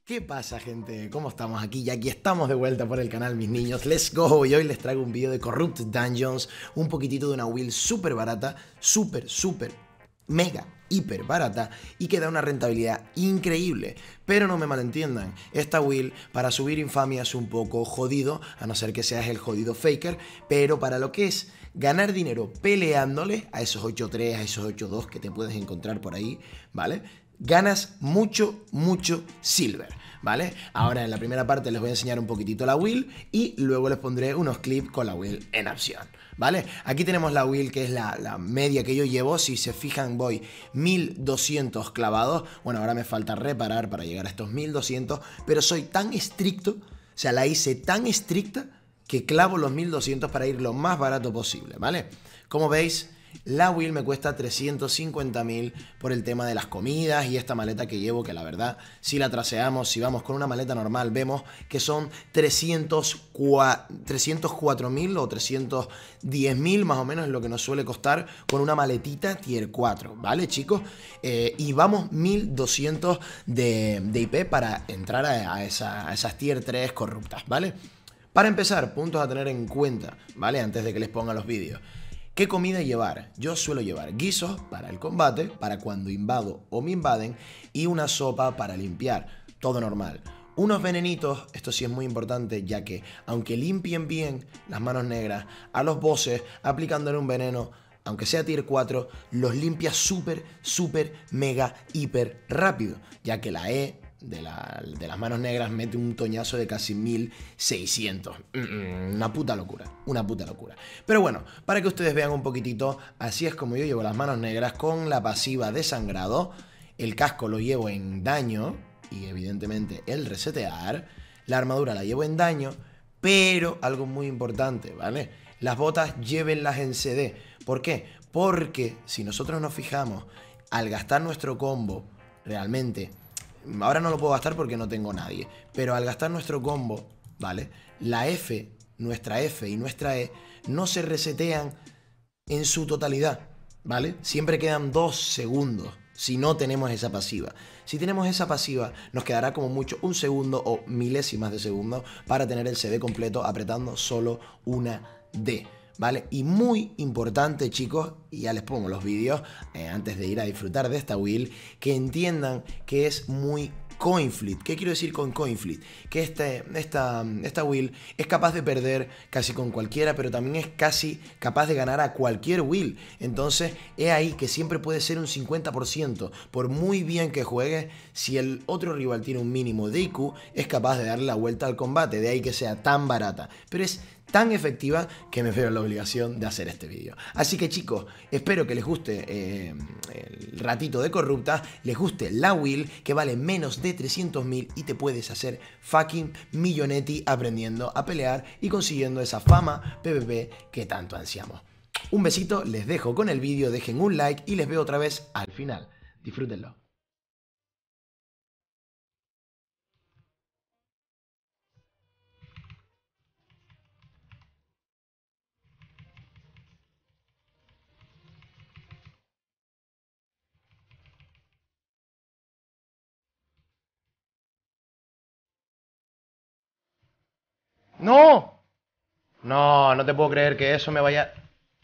¿Qué pasa, gente? ¿Cómo estamos aquí? Y aquí estamos de vuelta por el canal, mis niños. Let's go. Y hoy les traigo un vídeo de Corrupted Dungeons, un poquitito de una build súper barata, súper, mega, hiper barata y que da una rentabilidad increíble. Pero no me malentiendan, esta build para subir infamia es un poco jodido, a no ser que seas el jodido faker, pero para lo que es ganar dinero peleándole a esos 8-3, a esos 8-2 que te puedes encontrar por ahí, ¿vale? Ganas mucho silver, ¿vale? Ahora en la primera parte les voy a enseñar un poquitito la build y luego les pondré unos clips con la build en acción, ¿vale? Aquí tenemos la build que es la media que yo llevo. Si se fijan voy 1200 clavados. Bueno, ahora me falta reparar para llegar a estos 1200, pero soy tan estricto, o sea, la hice tan estricta que clavo los 1200 para ir lo más barato posible, ¿vale? Como veis, la build me cuesta 350.000 por el tema de las comidas y esta maleta que llevo, que la verdad, si la traseamos, si vamos con una maleta normal, vemos que son 304.000 o 310.000 más o menos es lo que nos suele costar con una maletita tier 4, ¿vale, chicos? Y vamos 1200 de IP para entrar a esas tier 3 corruptas, ¿vale? Para empezar, puntos a tener en cuenta, ¿vale? Antes de que les ponga los vídeos. ¿Qué comida llevar? Yo suelo llevar guisos para el combate, para cuando invado o me invaden, y una sopa para limpiar. Todo normal. Unos venenitos, esto sí es muy importante, ya que aunque limpien bien las manos negras, a los bosses aplicándole un veneno, aunque sea tier 4, los limpia súper, mega, hiper rápido, ya que la E de las manos negras mete un toñazo de casi 1600. Una puta locura, una puta locura. Pero bueno, para que ustedes vean un poquitito, así es como yo llevo las manos negras con la pasiva de sangrado. El casco lo llevo en daño y evidentemente el resetear. La armadura la llevo en daño, pero algo muy importante, ¿vale? Las botas llévenlas en CD. ¿Por qué? Porque si nosotros nos fijamos, al gastar nuestro combo, realmente, ahora no lo puedo gastar porque no tengo nadie, pero al gastar nuestro combo, ¿vale? La nuestra F y nuestra E no se resetean en su totalidad, ¿vale? Siempre quedan 2 segundos si no tenemos esa pasiva. Si tenemos esa pasiva, nos quedará como mucho un segundo o milésimas de segundo para tener el CD completo apretando solo una D, ¿vale? Y muy importante, chicos, y ya les pongo los vídeos antes de ir a disfrutar de esta build, que entiendan que es muy coin flip. ¿Qué quiero decir con coin flip? Que esta build es capaz de perder casi con cualquiera, pero también es casi capaz de ganar a cualquier build. Entonces, es ahí que siempre puede ser un 50%. Por muy bien que juegue, si el otro rival tiene un mínimo de IQ, es capaz de darle la vuelta al combate. De ahí que sea tan barata. Pero es tan efectiva que me veo en la obligación de hacer este vídeo. Así que, chicos, espero que les guste el ratito de corrupta, les guste la build que vale menos de 300.000 y te puedes hacer fucking millonetti aprendiendo a pelear y consiguiendo esa fama PvP que tanto ansiamos. Un besito, les dejo con el vídeo, dejen un like y les veo otra vez al final. Disfrútenlo. ¡No! No, no te puedo creer que eso me vaya...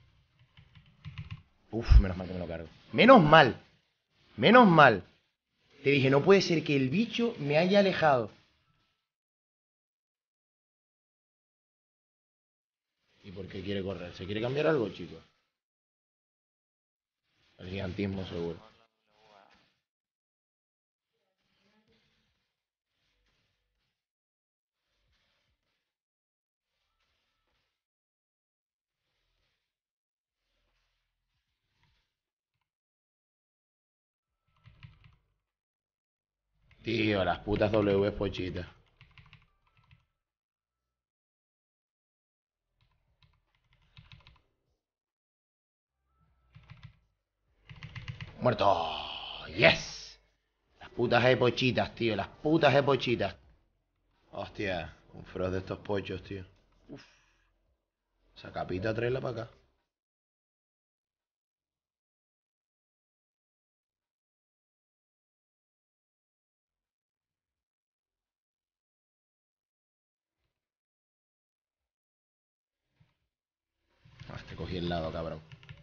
Uf, menos mal que me lo cargo. Menos mal. Menos mal. Te dije, no puede ser que el bicho me haya alejado. ¿Y por qué quiere correr? ¿Se quiere cambiar algo, chicos? El gigantismo, seguro. Tío, las putas W pochitas. Muerto. Yes. Las putas pochitas, tío. Las putas pochitas. Hostia. Un frost de estos pochos, tío. Uf. Esa capita, traerla para acá. cogí el lado, cabrón.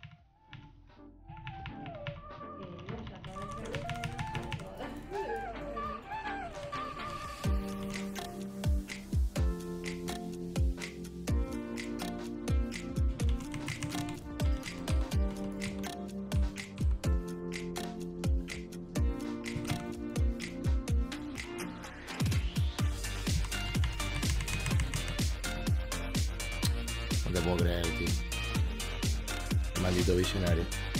No te puedo creer, tío. Maldito visionario.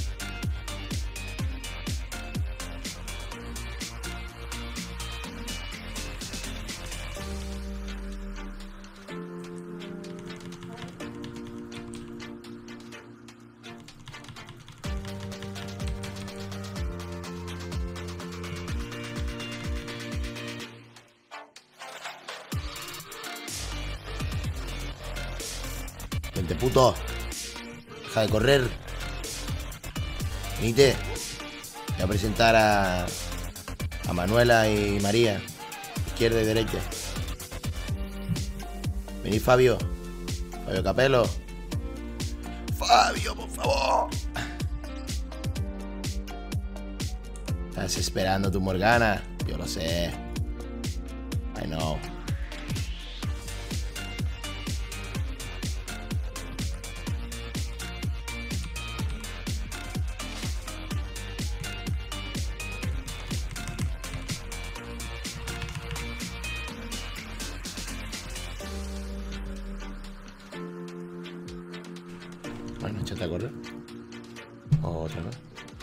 Vente, puto. Deja de correr. Venite. Voy a presentar a Manuela y María. Izquierda y derecha. Vení, Fabio. Fabio Capello. Fabio, por favor. Estás esperando tu Morgana. Yo lo sé. I know. Bueno, échate a correr. Otra vez.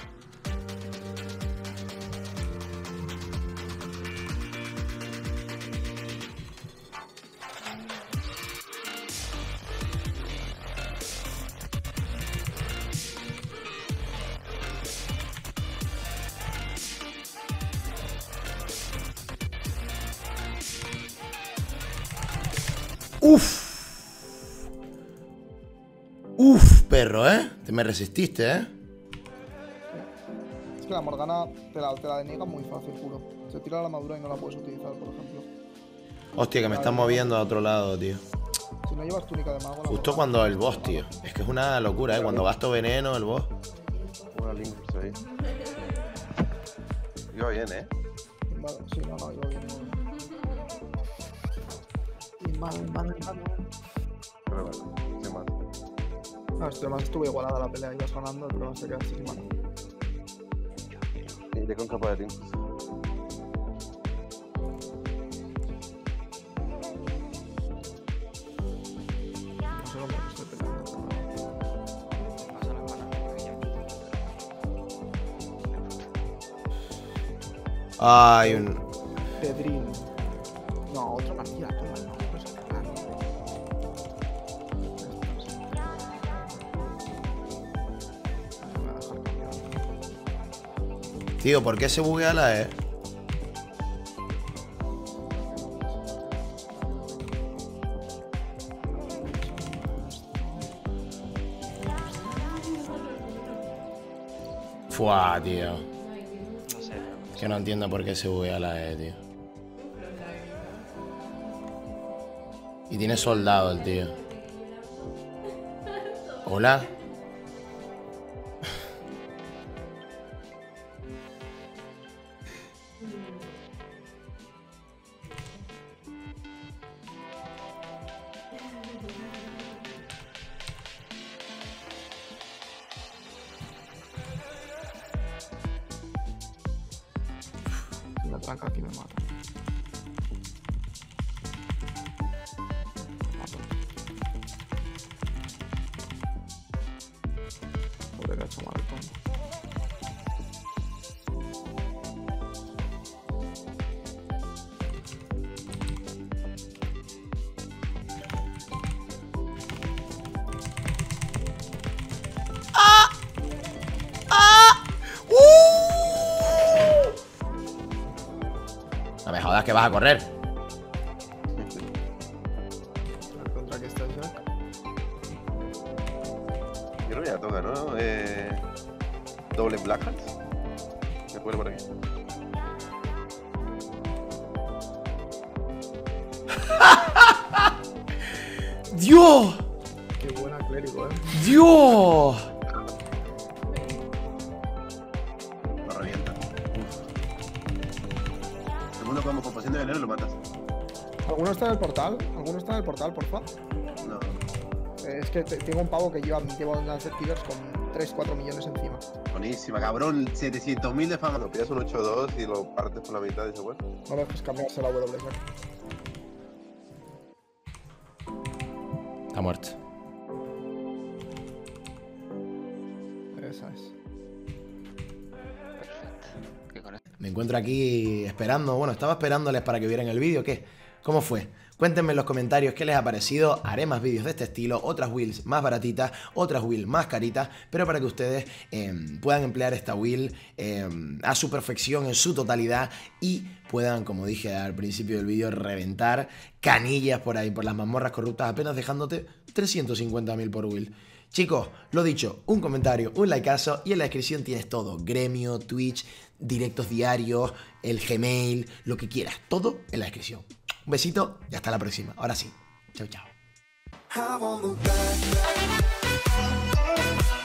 Uf. Uf, perro, ¿eh? Te me resististe, ¿eh? Es que la Morgana te la deniega muy fácil, juro. Se tira la armadura y no la puedes utilizar, por ejemplo. Hostia, que me están moviendo a otro lado, tío. Si no llevas túnica de mago... Justo Morgana, cuando el boss, tío. Es que es una locura, ¿eh? Cuando gasto veneno, el boss. Una Lynx ahí. Iba bien, ¿eh? Vale, sí, no, iba bien. Vale. Pero bueno, qué mal. No, además estuvo igualada la pelea, ibas ganando, pero se quedaste sin mano. Iré con capa de Lynx. No sé cómo estoy peleando. Ay, un... Pedrín. No, otra partida, toma, no, pues claro. Me voy a dejar cambiar. Tío, ¿por qué se buguea la E? Fua, tío. No sé. Que no entiendo por qué se buguea la E, tío. Y tiene soldado el tío. Hola. Si me tranca aquí me mata. Pobre que ha hecho mal el combo. No me jodas que vas a correr. A ver contra qué está Jack. Yo creo que ya toca, ¿no? Doble Black Hat. Me puede por aquí. ¡Dios! Qué buena Clérigo. genérico, ¡Dios! Lo revienta. Segundo como composición de veneno lo matas. ¿Alguno está en el portal? ¿Alguno está en el portal, porfa? No. Es que tengo un pavo que llevo en Lancet Tigers con 3-4 millones encima. Buenísima, cabrón. 700.000 de fama. Lo pillas un 8-2 y lo partes por la mitad y se vuelve. No me dejes cambiarse la W. Está muerto. Esa es. Perfecto. Que con esto. Me encuentro aquí esperando, bueno, estaba esperándoles para que vieran el vídeo, ¿qué? ¿Cómo fue? Cuéntenme en los comentarios qué les ha parecido, haré más vídeos de este estilo, otras wheels más baratitas, otras wheels más caritas, pero para que ustedes puedan emplear esta wheel a su perfección, en su totalidad y puedan, como dije al principio del vídeo, reventar canillas por ahí, por las mazmorras corruptas, apenas dejándote 350.000 por wheel. Chicos, lo dicho, un comentario, un likeazo y en la descripción tienes todo, gremio, Twitch, directos diarios, el Gmail, lo que quieras, todo en la descripción. Un besito y hasta la próxima. Ahora sí, chao, chao.